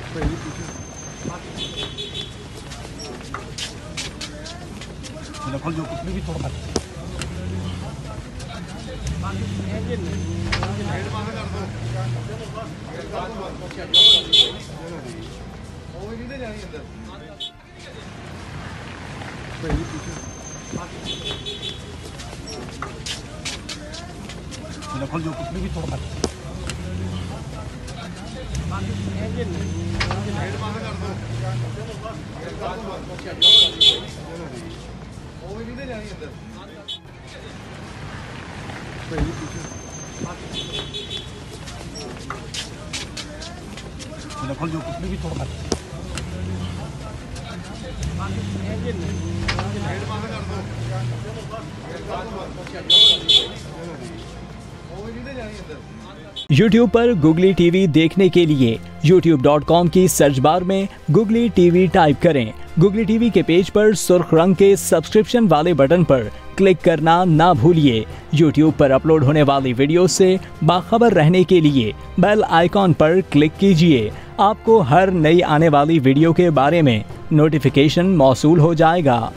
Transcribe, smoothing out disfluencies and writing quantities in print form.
खोल जो कुछ भी थोड़ा खोल जो कुछ भी थोड़ा खोल जो कुछ भी थोड़ा YouTube पर Google TV देखने के लिए youtube.com की सर्च बार में Google TV टाइप करें। Google TV के पेज पर सुर्ख रंग के सब्सक्रिप्शन वाले बटन पर क्लिक करना ना भूलिए। YouTube पर अपलोड होने वाली वीडियो से बाखबर रहने के लिए बेल आइकॉन पर क्लिक कीजिए। आपको हर नई आने वाली वीडियो के बारे में नोटिफिकेशन मौसूल हो जाएगा।